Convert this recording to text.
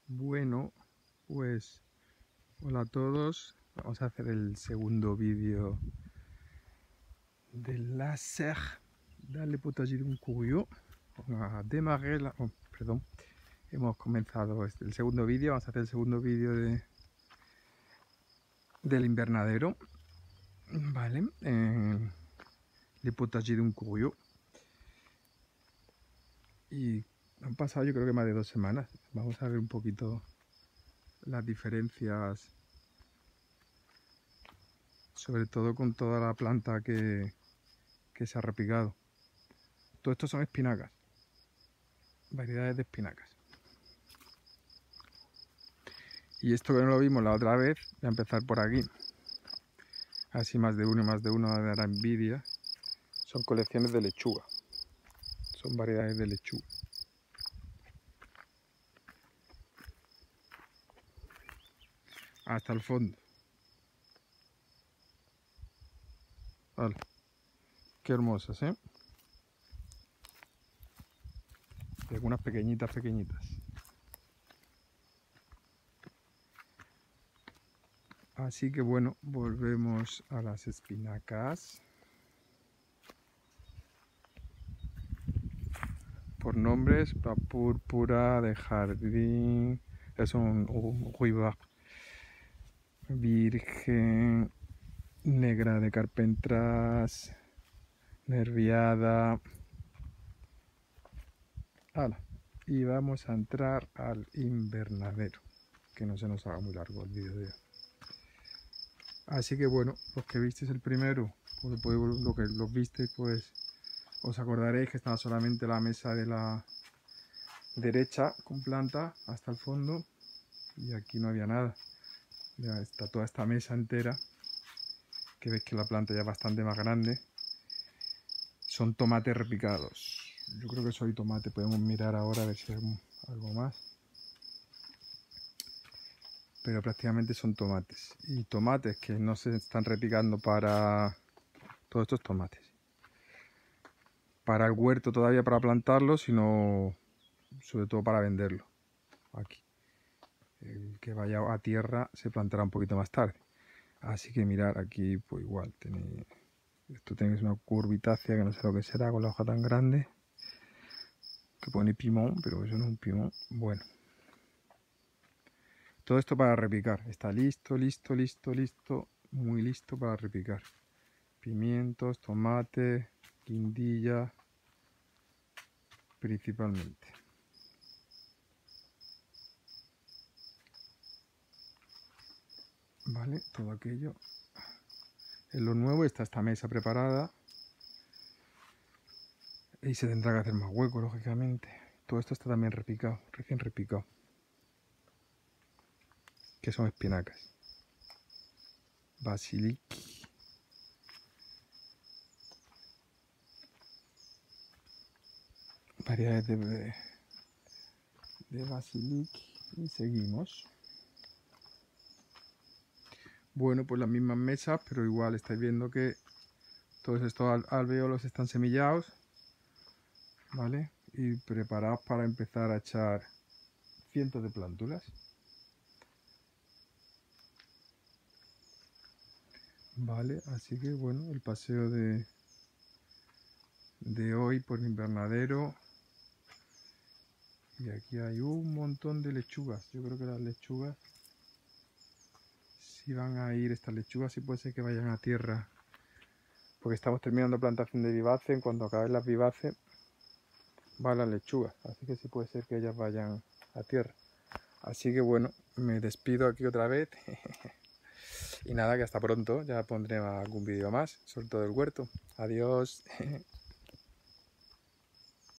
Bueno, pues hola a todos. Vamos a hacer el segundo vídeo de la serre dans le potager d'un courrier. On a démarré la... Oh, perdón. Hemos comenzado el segundo vídeo. Vamos a hacer el segundo vídeo del invernadero. Vale. Le potager d'un courrier. Y han pasado yo creo que más de 2 semanas. Vamos a ver un poquito las diferencias, sobre todo con toda la planta que se ha repicado. Todo esto son espinacas, variedades de espinacas. Y esto que no lo vimos la otra vez, voy a empezar por aquí. Así más de uno dará envidia. Son colecciones de lechuga. Son variedades de lechuga. Hasta el fondo. Vale. Qué hermosas, ¿eh? Y algunas pequeñitas. Así que bueno, volvemos a las espinacas. Por nombres, la púrpura de jardín, es un ruibar, virgen, negra de Carpentras, nerviada. ¡Hala! Y vamos a entrar al invernadero, que no se nos haga muy largo el vídeo de hoy. Así que bueno, los que visteis el primero, pues lo que los visteis, pues os acordaréis que estaba solamente la mesa de la derecha con planta hasta el fondo y aquí no había nada. Ya está toda esta mesa entera, que veis que la planta ya es bastante más grande. Son tomates repicados. Yo creo que soy tomate. Podemos mirar ahora a ver si hay algo más. Pero prácticamente son tomates. Y tomates que no se están repicando para... Todos estos tomates. Para el huerto todavía para plantarlo, sino sobre todo para venderlo. Aquí. El que vaya a tierra se plantará un poquito más tarde. Así que mirar aquí, pues igual. Esto tenéis una curvitácea que no sé lo que será con la hoja tan grande. Que pone pimón, pero eso no es un pimón. Bueno. Todo esto para repicar. Está listo. Muy listo para repicar. Pimientos, tomate, guindilla, principalmente. Vale, todo aquello. En lo nuevo está esta mesa preparada. Y se tendrá que hacer más hueco, lógicamente. Todo esto está también repicado, recién repicado. Que son espinacas. Basilic. Variedades de basilic. Y seguimos. Bueno, pues las mismas mesas, pero igual estáis viendo que todos estos alvéolos están semillados. ¿Vale? Y preparados para empezar a echar cientos de plántulas. Vale, así que bueno, el paseo de hoy por el invernadero. Y aquí hay un montón de lechugas. Yo creo que las lechugas, si van a ir estas lechugas, sí puede ser que vayan a tierra. Porque estamos terminando plantación de vivaces. Cuando acaben las vivaces, van las lechugas. Así que sí puede ser que ellas vayan a tierra. Así que bueno, me despido aquí otra vez. Y nada, que hasta pronto. Ya pondré algún vídeo más, sobre todo del huerto. Adiós.